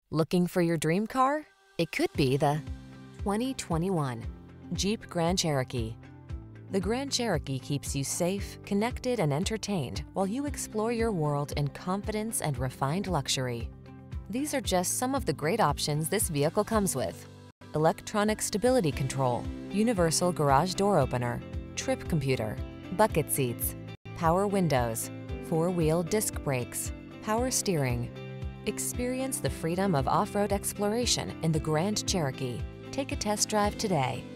Looking for your dream car? It could be the 2021 Jeep Grand Cherokee. The Grand Cherokee keeps you safe, connected, and entertained while you explore your world in confidence and refined luxury. These are just some of the great options this vehicle comes with: electronic stability control, universal garage door opener, trip computer, bucket seats, power windows, four-wheel disc brakes, power steering. Experience the freedom of off-road exploration in the Grand Cherokee. Take a test drive today.